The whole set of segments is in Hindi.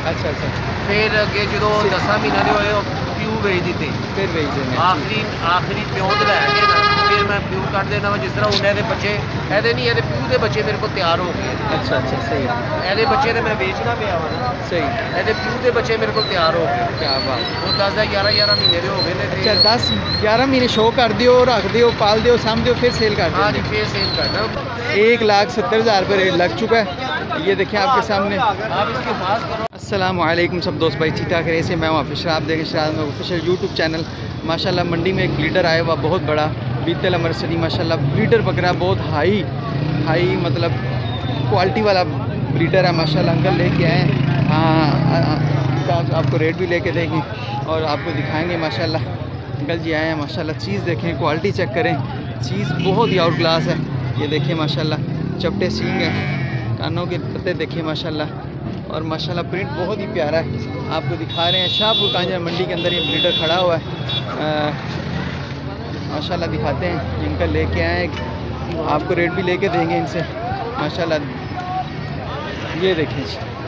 अच्छा अच्छा। फिर अगे जो 10 महीने के होए प्यू बेच दिते, फिर बेच देने। आखिरी प्यों तो लैके ना फिर मैं प्यू कट देना वा। जिस तरह उन्हें बच्चे एदे नहीं एदे प्यू के बच्चे मेरे को तैयार हो गए। अच्छा अच्छा सही है। एदे बच्चे तो मैं बेचना पे आवा ना। सही। एदे प्यू के बच्चे मेरे को तैयार हो गए। क्या बात। वो 10-11 महीने के हो गए ने। अच्छा 10-11 महीने शो कर दियो, रख दियो, पाल दियो, साम दियो, फिर सेल कर हाँ दियो। जी फिर सेल करना। 1,70,000 रुपये रेट लग चुका है। ये देखिए आपके सामने। आप इसके पास करो। अस्सलाम वालेकुम सब दोस्त भाई, ठीक ठाक रहे से। मैं हूँ ऑफिशियल, आप देखें शराब में ऑफिशियल यूट्यूब चैनल। माशाल्लाह मंडी में एक ब्रीडर आया हुआ बहुत बड़ा, बीतल अमरसरी माशाल्लाह ब्रीडर बकरा, बहुत हाई मतलब क्वालिटी वाला ब्रीडर है माशाल्लाह। अंकल लेके आए हैं, आपको रेट भी लेके देंगे और आपको दिखाएंगे माशाल्लाह। अंकल जी आए हैं माशाल्लाह। चीज़ देखें, क्वालिटी चेक करें, चीज़ बहुत ही आउट क्लास है। ये देखिए माशाल्लाह चपटे सींग है, कानों के पत्ते देखिए माशाल्लाह, और माशाल्लाह प्रिंट बहुत ही प्यारा है। आपको दिखा रहे हैं शाहपुर कांजर मंडी के अंदर ये ब्रीडर खड़ा हुआ है। माशाल्लाह दिखाते हैं। इनका लेके आए, आपको रेट भी लेके देंगे इनसे माशाल्लाह। ये देखें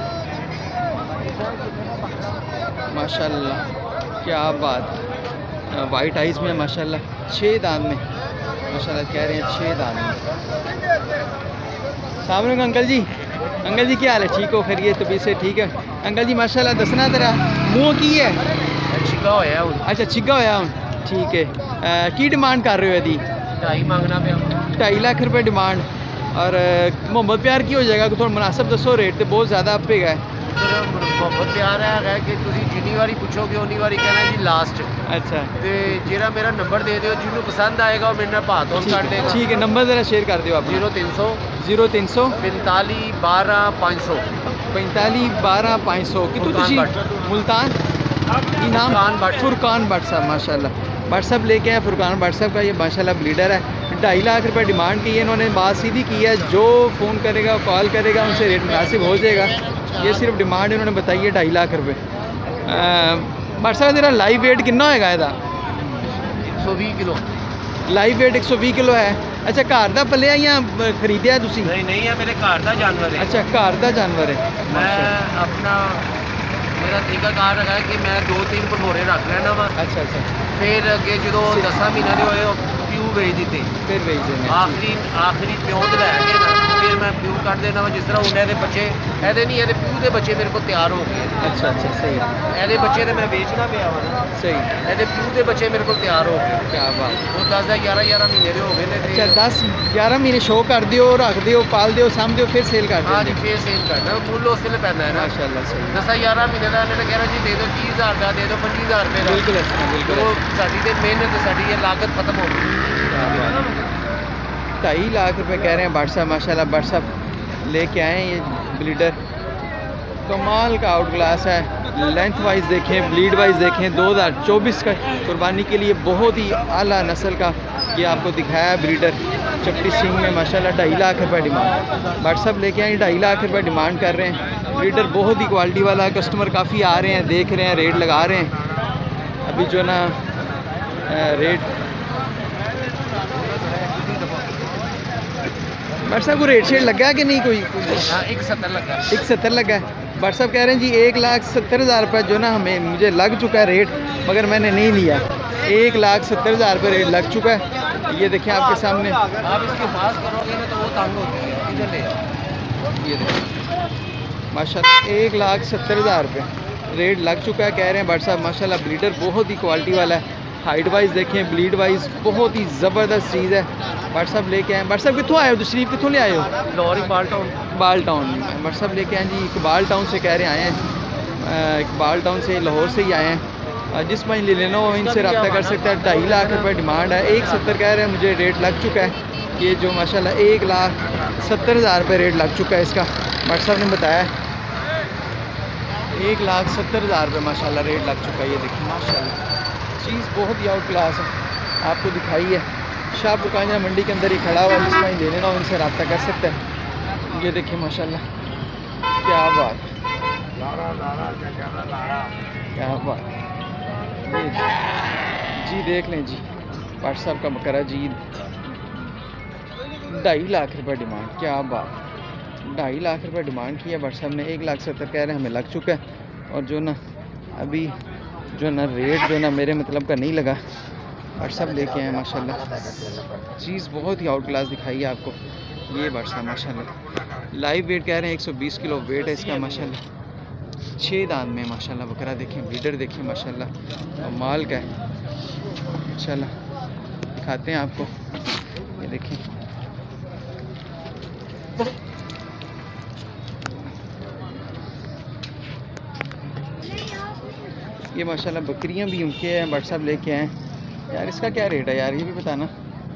माशाल्लाह क्या बात। वाइट आइज़ में माशाल्लाह, 6 दांत में माशाल्लाह, कह रहे हैं 6 दांत में। सामने अंकल जी, अंकल जी क्या हाल है? ठीक हो? खैरियत? तबीयत से ठीक है अंकल जी माशाल्लाह। दसना तेरा मुँह की है? छिगा होया हूँ। अच्छा छिगा होया हूँ, ठीक है। की डिमांड कर रहे हो यदि? 2.5 मांगना पे 2.5 लाख रुपये डिमांड। और मोहम्मद प्यार की हो जाएगा? थोड़ा मुनासिब दसो, रेट तो बहुत ज़्यादा आपे गए। मोहम्मद प्यार है कि तुम जिनी बारी पूछोगे उन्नी बारी कहना जी लास्ट। अच्छा तो जरा मेरा नंबर दे दो, जिन्होंने पसंद आएगा वो मेरे नाल भाव तोल कर देगा। ठीक है, नंबर ज़रा शेयर कर दियो आप। 0300 45 12 500 500। कितों तुसी? मुल्तान इनाम फुरकान भट्ट साहब माशाल्लाह। भट्ट साहब लेके आए फुरकान भट्ट साहब का ये माशाल्लाह ब्रीडर है। 2.5 लाख रुपये डिमांड की है इन्होंने। बात सीधी की है, जो फ़ोन करेगा कॉल करेगा उनसे रेट मुनासिब हो जाएगा। ये सिर्फ डिमांड इन्होंने बताई है 2.5 लाख रुपये। भट्ट साहब तेरा लाइव वेट कितना होएगा ਇਹਦਾ? 120 किलो। लाइव वेट 120 किलो है। अच्छा घर का पलिया या खरीदिया तुसी? नहीं है, मेरे घर का जानवर है। अच्छा घर का जानवर है। मैं अपना मेरा तरीकाकार है कि मैं 2-3 भटोरे रख लेना वा। अच्छा अच्छा। फिर अगे जो 10 महीने के होए प्यू बेच दिते, फिर बेच देने। आखिरी प्यों तो लैके ना फिर मैं प्यू कट देना वा। जिस तरह उन्हें बच्चे एदे नहीं एदे प्यू के बच्चे मेरे को तैयार हो गए। अच्छा अच्छा सही है। एदे बच्चे तो मैं बेचना पे आवा ना। सही। एदे प्यू के बच्चे मेरे को तैयार हो गए। क्या बात। वो 10-11 महीने के हो गए ने। अच्छा 10-11 महीने शो कर दियो, रख दियो, पाल दियो, साम दियो, फिर सेल कर दियो। हाँ जी फिर सेल करना। मूल उस वेले पैदा है ना माशाल्लाह सही। 10-11 महीने का इन्होंने कहना जी दे दो 30,000 का, दे दो 25,000 रुपये का। बिल्कुल अच्छा, बिल्कुल तो साड़ी तो मेहनत साड़ी ये लागत खत्म हो गई। 2.5 लाख रुपए कह रहे हैं भट्ट साहब माशाल्लाह। भट्ट साहब लेके आए हैं ये ब्रीडर, कमाल का आउट क्लास है। लेंथ वाइज देखें, ब्लीड वाइज देखें, 2024 का कुर्बानी के लिए बहुत ही आला नस्ल का ये आपको दिखाया है ब्रीडर। चपटी सिंह में माशाल्लाह 2.5 लाख रुपये डिमांड। भट्ट साहब लेके आए 2.5 लाख रुपये डिमांड कर रहे हैं। ब्रीडर बहुत ही क्वालिटी वाला, कस्टमर काफ़ी आ रहे हैं, देख रहे हैं, रेट लगा रहे हैं। अभी जो ना रेट भट्ट साहब को रेट शेट लगा कि नहीं कोई? 170 लगा। 170 लगा है। भट्ट साहब कह रहे हैं जी 1,70,000 रुपये जो ना मुझे लग चुका है रेट, मगर मैंने नहीं लिया। 1,70,000 रुपये रेट लग चुका है। ये देखें आपके सामने। आप इसके पास करोगे ना तो वो तंग होती है। इधर ले ये देखें माशाल्लाह 1,70,000 रुपये रेट लग चुका है कह रहे हैं भट्ट साहब माशाल्लाह। ब्रीडर बहुत ही क्वालिटी वाला है। हाइट वाइज देखें, ब्लीड वाइज बहुत ही ज़बरदस्त चीज़ है। भट्ट साहब लेके आए। भट्ट साहब कितों आए हो? तशरीफ कितों ले आए हो? लाहौर इकबाल टाउन। इकबाल टाउन भट्ट साहब लेके आए जी, इकबाल टाउन से कह रहे आए हैं। इकबाल टाउन से, लाहौर से ही आए हैं। जिस भाई ले लेना हो इनसे रब्ता कर सकता है। 2.5 लाख रुपये डिमांड है। 170 कह रहे हैं, मुझे रेट लग चुका है। ये जो माशाल्लाह 1,70,000 रुपये रेट लग चुका है इसका। भट्ट साहब ने बताया 1,70,000 रुपये माशाल्लाह रेट लग चुका है। ये देखिए माशाल्लाह चीज़ बहुत ही आउट क्लास है, आपको दिखाई है। शाहपुर कांजरा मंडी के अंदर ही खड़ा हुआ, जिस भाई ले लेना हो इनसे रब्ता कर सकता है। ये देखिए माशाल्लाह क्या बात, क्या बात। ये जी देख लें जी, भट्ट साहब का बकरा जी 2.5 लाख रुपये डिमांड। क्या बात, 2.5 लाख रुपये डिमांड किया भट्ट साहब ने। 1,70,000 कह रहे हैं, हमें लग चुका है। और जो ना अभी जो ना रेट जो ना मेरे मतलब का नहीं लगा, और सब लेके आए माशाल्लाह। चीज़ बहुत ही आउट क्लास दिखाई है आपको। ये बर्सा माशाल्लाह लाइव वेट कह रहे हैं 120 किलो वेट है इसका माशाल्लाह। 6 दांत में माशाल्लाह बकरा देखें, ब्रीडर देखें माशाल्लाह, और माल का है माशाल्लाह। दिखाते हैं आपको, ये देखें ये माशाल्लाह बकरियां भी उनके हैं, बट सब लेके आए यार। इसका क्या रेट है यार, ये भी बताना।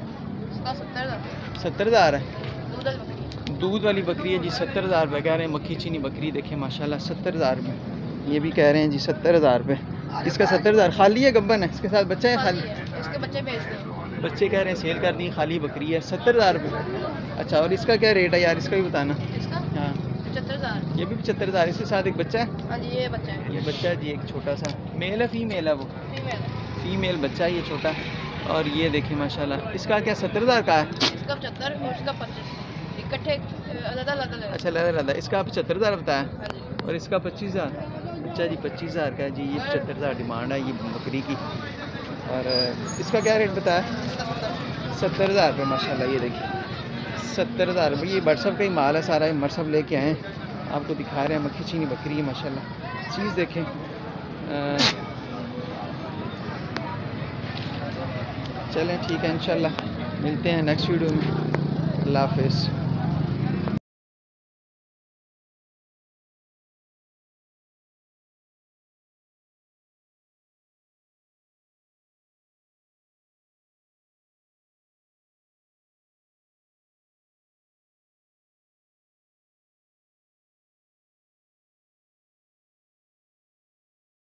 70,000 है। दूध वाली बकरी है जी, 70,000 रुपये कह रहे हैं। मक्खी चीनी बकरी देखें माशाल्लाह 70,000 रुपये, ये भी कह रहे हैं जी 70,000 रुपये। इसका 70,000 खाली है, गब्बन है, इसके साथ बच्चा है खाली। इसके बच्चे बेचते हैं, बच्चे कह रहे हैं सेल कर दी, खाली बकरी है 70,000 रुपये। अच्छा, और इसका क्या रेट है यार, इसका भी बताना। इसका हाँ 75,000। ये भी 75,000, इसके साथ एक बच्चा है। हाँ जी, ये बच्चा है। ये बच्चा है जी एक छोटा सा, मेल है फीमेल है वो? फीमेल। फीमेल बच्चा है ये छोटा। और ये देखें माशाल्लाह, इसका क्या 70,000 का है? इसका 75 और इसका 25 इकट्ठे अलग-अलग है। अच्छा अलग, इसका 75,000 बताया, हाँ जी। और इसका 25,000। अच्छा जी 25,000 का है जी, ये 75,000 डिमांड है ये बकरी की। और इसका क्या रेट बताया? 70,000 रुपये माशाल्लाह। ये देखिए 70,000 रुपये। ये व्हाट्सअप का ही माल है सारा, व्हाट्सअप लेके आए हैं, आपको दिखा रहे हैं। मक्खी चीनी बकरी है माशाल्लाह। चीज़ देखें, चलें ठीक है, इंशाल्लाह मिलते हैं नेक्स्ट वीडियो में। अल्लाह हाफिज़।